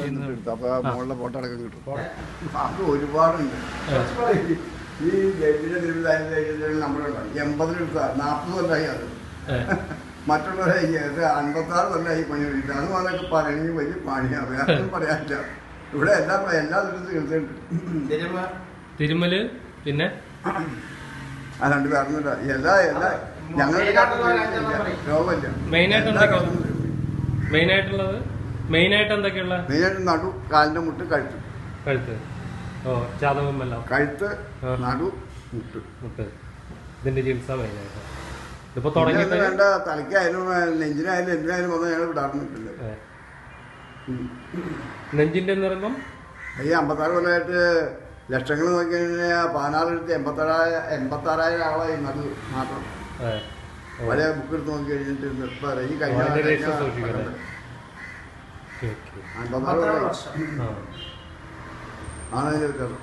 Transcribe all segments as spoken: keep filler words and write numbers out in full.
എടുത്തു. അപ്പോൾ മുകളിലെ ഫോട്ടോ അടക്കം കിട്ടും. അത് ഒരുപാടുണ്ട്. ഈ ജഡ്ജിൻ്റെ തിരുവിതാംകൂർ നമ്മളുണ്ടോ എൺപതിനെടുത്ത നാൽപ്പത് കൊല്ലമായി അത്. മറ്റുള്ളവരെ ഇത് അൻപത്താറ് കൊല്ലമായി പണി കഴിച്ചിട്ട് അത് അതൊക്കെ പറഞ്ഞ് വലിയ പണിയാണ്. വേറൊന്നും പറയാനില്ല. ഇവിടെ എല്ലാ എല്ലാ ദിവസവും എടുത്തിട്ടുണ്ട്. തിരുമല് പിന്നെ ആ രണ്ട് പേർന്നില്ല എല്ലാ എല്ലാ ഞങ്ങളുടെ രോഗമില്ല. മെയിനായിട്ട് മെയിനായിട്ടുള്ളത് മെയിനായിട്ട് എന്തൊക്കെയുള്ള മെയിനായിട്ട് നടു, കാലിന്റെ മുട്ട്, കഴുത്ത്. കഴുത്ത് ഓ ചാതകമല്ല കഴുത്ത്, നടു, മുട്ട് മുട്ട് ഇതിന്റെ ചികിത്സ മെയിനായിട്ട് ഇതിപ്പോ തുടങ്ങി വേണ്ട. തലയ്ക്കായാലും നെഞ്ചിനായാലും എന്തിനായാലും വന്നാൽ ഞങ്ങൾ വിടാറുന്നില്ല. നെഞ്ചിന്റെ എന്ന് പറയുമ്പം ഈ അമ്പത്താറ് കൊല്ലമായിട്ട് ലക്ഷങ്ങൾ നോക്കി കഴിഞ്ഞാൽ പതിനാറിടത്ത് എൺപത്താറായ എൺപത്താറായിരം ആളായി നടു മാത്രം. പല ബുക്ക് എടുത്ത് നോക്കി കഴിഞ്ഞിട്ട് ഈ കഴിഞ്ഞ അൻപത്താറ് ആണ് അതിൻ്റെ വ്യത്യാസം.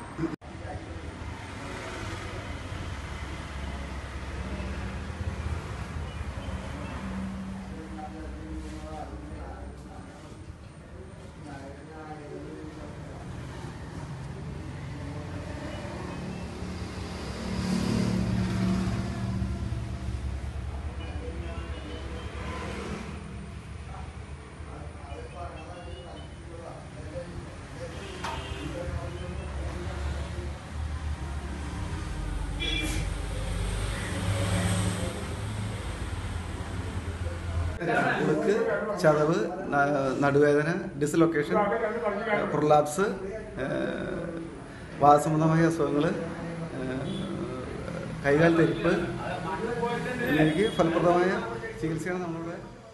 ഉളുക്ക്, ചതവ്, നടുവേദന, ഡിസ്ലൊക്കേഷൻ, പ്രൊലാപ്സ്, വാതസംബന്ധമായ അസുഖങ്ങൾ, കൈകാൽ തെരിപ്പ്, എനിക്ക് ഫലപ്രദമായ ചികിത്സയാണ് നമ്മളുടെ